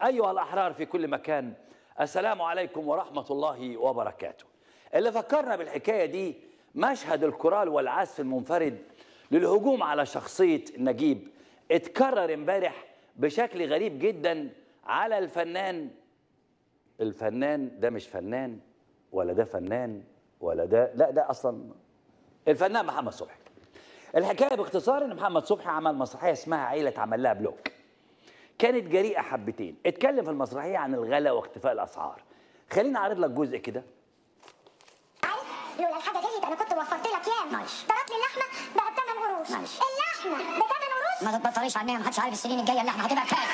أيها الأحرار في كل مكان، السلام عليكم ورحمة الله وبركاته. اللي فكرنا بالحكاية دي مشهد الكورال والعزف المنفرد للهجوم على شخصية نجيب اتكرر امبارح بشكل غريب جدا على الفنان ده مش فنان ولا ده فنان ولا ده، لا ده أصلا الفنان محمد صبحي. الحكاية باختصار إن محمد صبحي عمل مسرحية اسمها عيلة عمل لها بلوك. كانت جريئة حبتين، اتكلم في المسرحية عن الغلاء واختفاء الأسعار. خليني أعرض لك جزء كده. لولا الحاجة غليت أنا كنت وفرت لك ياما. ضربت لي اللحمة بقى ب8 قروش. اللحمة ب8 قروش. ما تبطليش عنها، محدش عارف السنين الجاية اللحمة هتبقى كام.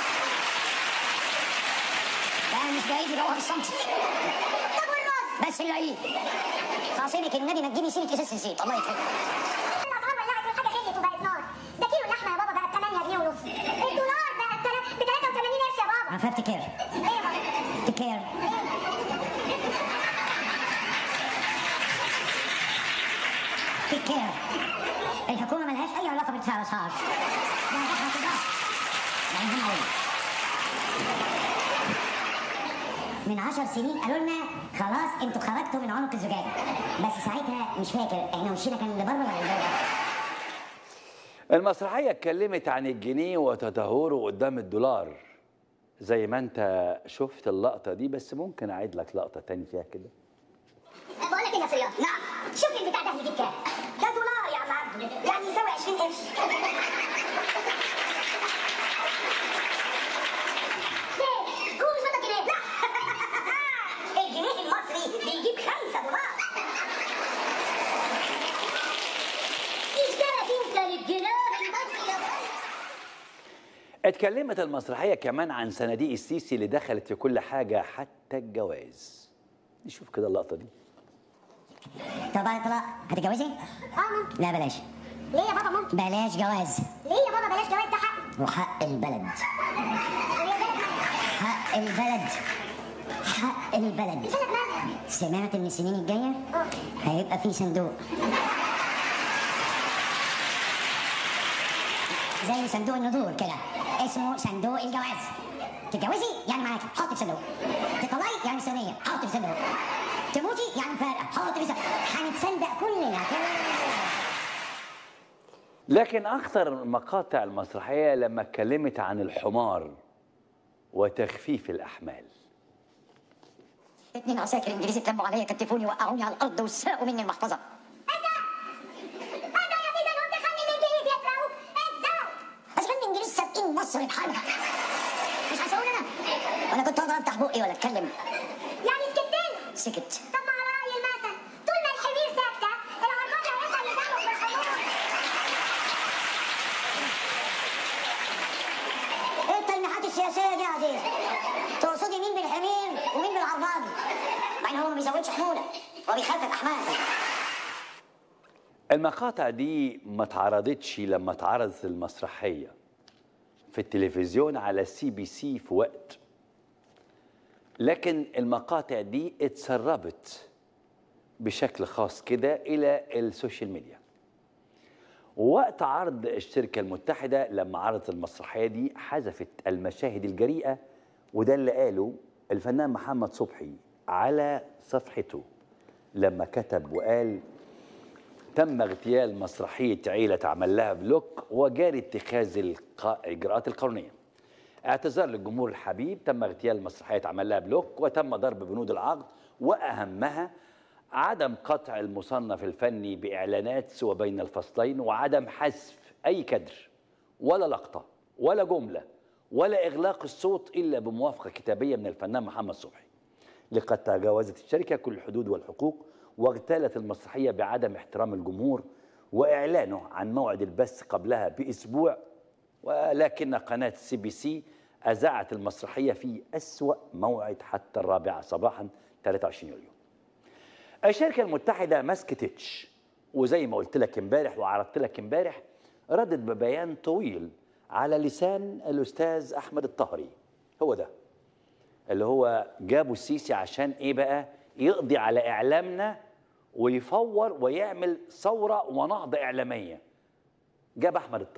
ده مش بعيد يبقى بالسنتي. طب والرز؟ بس نلاقيه. خاصمك النبي ما تجيبي سيرة ازازة الزيت، الله يكرمك. الأسعار ولعت والحاجة غليت وبقت نار. ده كيلو اللحمة يا بابا بقى ب8 جنيه ونص. الدولار بقى ب83 قرش يا بابا. عفاف تكير. إيه يا بابا؟ تكير. تكير. الحكومة ملهاش أي علاقة بارتفاع الأسعار. ده دخلة تجارة. يعني هم علينا. من 10 سنين قالوا لنا خلاص انتوا خرجتوا من عنق الزجاجة، بس ساعتها مش فاكر احنا وشنا كان لبره ولا لجوه. المسرحية اتكلمت عن الجنيه وتدهوره قدام الدولار زي ما انت شفت اللقطة دي، بس ممكن اعيد لك لقطة تاني فيها كده. بقول لك ايه يا صياد؟ نعم. شوف البتاع ده هيجيب كام؟ ده دولار يا عم عبده، يعني يساوي 20 قرش. ليه؟ هو مش بدك جنيه؟ لا. الجنيه المصري بيجيب 5 دولار. ايش جابك انت للجنيه المصري يا بابا؟ اتكلمت المسرحية كمان عن صناديق السيسي اللي دخلت في كل حاجة حتى الجواز. نشوف كده اللقطة دي. طب بعد الطلاق هتتجوزي؟ ممكن. لا بلاش. ليه يا بابا ممكن؟ بلاش جواز. ليه يا بابا بلاش جواز؟ ده حق. وحق البلد. ويا بلد مالها؟ حق البلد. حق البلد. البلد مالها؟ سمعت ان السنين الجاية هيبقى في صندوق زي صندوق النذور كده، اسمه صندوق الجواز. تتجوزي يعني معاكي حطي في صندوق، تطلعي يعني مستنية حطي في صندوق، تموتي يعني فارقة حطي في صندوق، هنتصندق كلنا. لكن أخطر المقاطع المسرحية لما اتكلمت عن الحمار وتخفيف الأحمال. 2 عساكر انجليزي اتلموا عليا، كتفوني وقعوني على الارض وسرقوا مني المحفظه. ازاي يا سيدي انت خلي الانجليز يسرقوا؟ ازاي؟ عشان الانجليز سابقين مصر بحالها، مش هيسووني انا كنت اقدر افتح بقي ولا اتكلم. يعني سكتين؟ سكت. طب ما على رأي المثل طول ما الحمير ساكتة العرباجة هيفضل يزعق بالحمار. ايه التلميحات السياسيه دي يا عزيز؟ تقصدي مين بالحمير ومين بالعرباجي؟ مع ان هو ما بيزودش حموله، هو بيخفف احمال. المقاطع دي ما اتعرضتش لما اتعرضت المسرحية في التلفزيون على CBC في وقت، لكن المقاطع دي اتسربت بشكل خاص كده إلى السوشيال ميديا. ووقت عرض الشركة المتحدة لما عرضت المسرحية دي حذفت المشاهد الجريئة، وده اللي قاله الفنان محمد صبحي على صفحته لما كتب وقال: تم اغتيال مسرحية عيلة عمل لها بلوك وجاري اتخاذ الإجراءات القانونية. اعتذار للجمهور الحبيب، تم اغتيال مسرحية عمل لها بلوك وتم ضرب بنود العقد، وأهمها عدم قطع المصنف الفني بإعلانات سوى بين الفصلين، وعدم حذف أي كادر ولا لقطة ولا جملة ولا إغلاق الصوت إلا بموافقة كتابية من الفنان محمد صبحي. لقد تجاوزت الشركة كل الحدود والحقوق واغتالت المسرحية بعدم احترام الجمهور وإعلانه عن موعد البث قبلها بأسبوع، ولكن قناة CBC أذاعت المسرحية في أسوأ موعد حتى 4 صباحا 23 يوليو. الشركة المتحدة ما سكتتش، وزي ما قلت لك امبارح وعرضت لك امبارح ردت ببيان طويل على لسان الأستاذ أحمد الطهري. هو ده اللي هو جابوا السيسي عشان إيه بقى؟ يقضي على إعلامنا ويفور ويعمل ثورة ونهضة إعلامية. جاب أحمد الطهري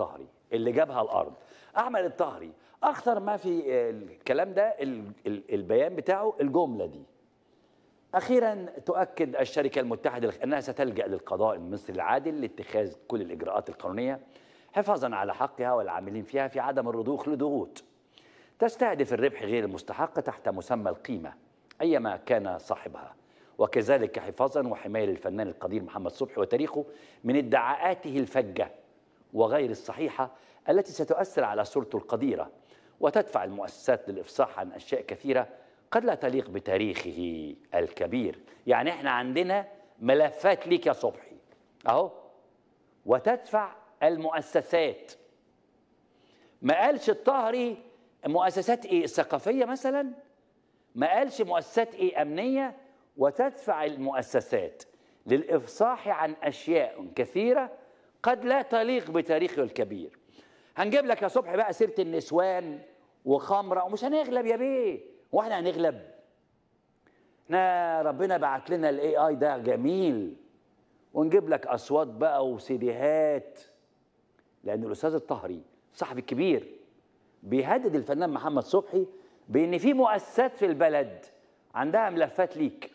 اللي جابها الارض. احمد الطاهري اخطر ما في الكلام ده البيان بتاعه الجمله دي: اخيرا تؤكد الشركه المتحده انها ستلجا للقضاء المصري العادل لاتخاذ كل الاجراءات القانونيه حفاظا على حقها والعاملين فيها في عدم الرضوخ لضغوط تستهدف الربح غير المستحق تحت مسمى القيمه ايما كان صاحبها، وكذلك حفاظا وحمايه للفنان القدير محمد صبحي وتاريخه من ادعاءاته الفجه وغير الصحيحه التي ستؤثر على صورته القديره وتدفع المؤسسات للافصاح عن اشياء كثيره قد لا تليق بتاريخه الكبير. يعني احنا عندنا ملفات ليك يا صبحي اهو، وتدفع المؤسسات. ما قالش الطاهري مؤسسات ايه ثقافيه مثلا، ما قالش مؤسسات ايه امنيه، وتدفع المؤسسات للافصاح عن اشياء كثيره قد لا تليق بتاريخه الكبير. هنجيب لك يا صبحي بقى سيره النسوان وخمره، ومش هنغلب يا بيه، واحنا هنغلب؟ احنا ربنا بعت لنا الاي اي ده جميل، ونجيب لك اصوات بقى وسيديهات، لان الاستاذ الطاهري صاحبي الكبير بيهدد الفنان محمد صبحي بان في مؤسسات في البلد عندها ملفات ليك.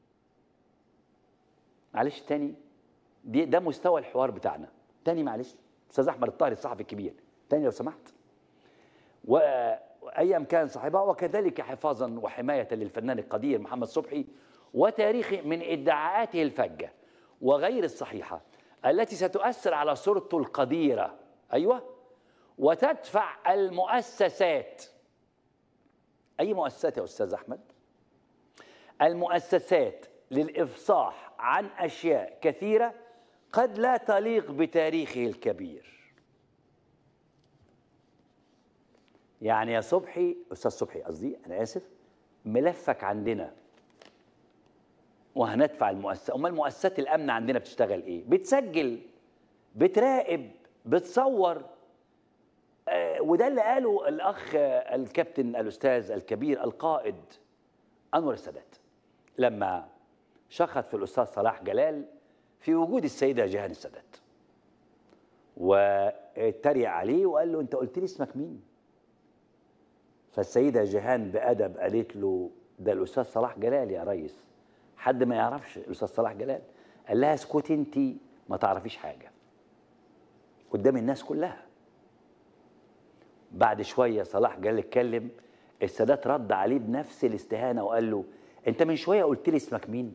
معلش تاني، ده مستوى الحوار بتاعنا. تاني معلش، استاذ احمد الطاهري الصحفي الكبير، تاني لو سمحت. وايام كان صاحبها، وكذلك حفاظا وحمايه للفنان القدير محمد صبحي وتاريخه من ادعاءاته الفجه وغير الصحيحه التي ستؤثر على صورته القديره، ايوه، وتدفع المؤسسات. اي مؤسسات يا استاذ احمد؟ المؤسسات للافصاح عن اشياء كثيره قد لا تليق بتاريخه الكبير. يعني يا صبحي، استاذ صبحي قصدي، انا اسف، ملفك عندنا وهندفع المؤسسه. امال مؤسسات الامن عندنا بتشتغل ايه؟ بتسجل، بتراقب، بتصور. وده اللي قاله الاخ الكابتن الاستاذ الكبير القائد انور السادات لما شخط في الاستاذ صلاح جلال في وجود السيده جيهان السادات، واتريق عليه وقال له: انت قلت لي اسمك مين؟ فالسيده جيهان بادب قالت له: ده الاستاذ صلاح جلال يا ريس. حد ما يعرفش الاستاذ صلاح جلال؟ قال لها: اسكتي انت، ما تعرفيش حاجه، قدام الناس كلها. بعد شويه صلاح جلال اتكلم، السادات رد عليه بنفس الاستهانه وقال له: انت من شويه قلت لي اسمك مين؟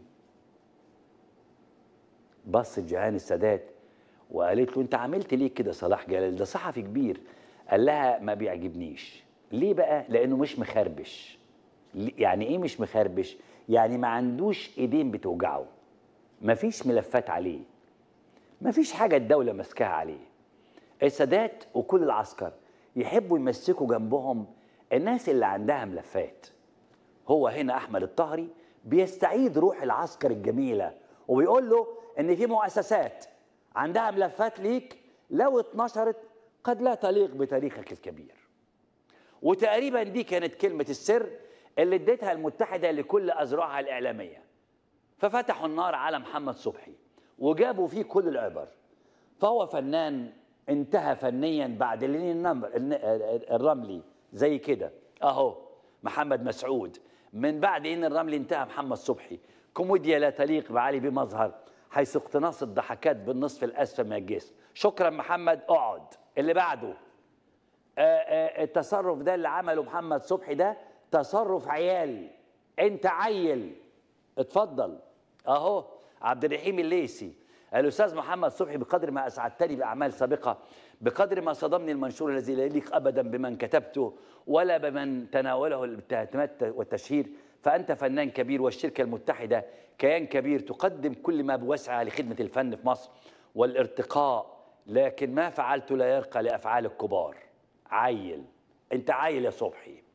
بصت جيهان السادات وقالت له: انت عملت ليه كده صلاح جلال؟ ده صحفي كبير. قال لها: ما بيعجبنيش. ليه بقى؟ لانه مش مخربش. يعني ايه مش مخربش؟ يعني ما عندوش ايدين بتوجعه، ما فيش ملفات عليه، ما فيش حاجه الدوله ماسكاها عليه. السادات وكل العسكر يحبوا يمسكوا جنبهم الناس اللي عندها ملفات. هو هنا احمد الطاهري بيستعيد روح العسكر الجميله وبيقول له ان في مؤسسات عندها ملفات ليك لو اتنشرت قد لا تليق بتاريخك الكبير. وتقريبا دي كانت كلمه السر اللي اديتها المتحده لكل اذرعها الاعلاميه. ففتحوا النار على محمد صبحي وجابوا فيه كل العبر. فهو فنان انتهى فنيا بعد لين الرملي زي كده اهو. محمد مسعود من بعد ان الرملي انتهى محمد صبحي. كوميديا لا تليق بعلي بمظهر حيث اقتناص الضحكات بالنصف الاسفل من الجسم. شكرا محمد، اقعد. اللي بعده التصرف ده اللي عمله محمد صبحي ده تصرف عيال. انت عيل، اتفضل اهو. عبد الرحيم الليثي: الاستاذ محمد صبحي بقدر ما اسعدتني باعمال سابقه، بقدر ما صدمني المنشور الذي لا يليق ابدا بمن كتبته ولا بمن تناوله الاتهامات والتشهير، فانت فنان كبير والشركه المتحده كيان كبير تقدم كل ما بوسعها لخدمه الفن في مصر والارتقاء، لكن ما فعلت لا يرقى لافعال الكبار. عيل، انت عيل يا صبحي.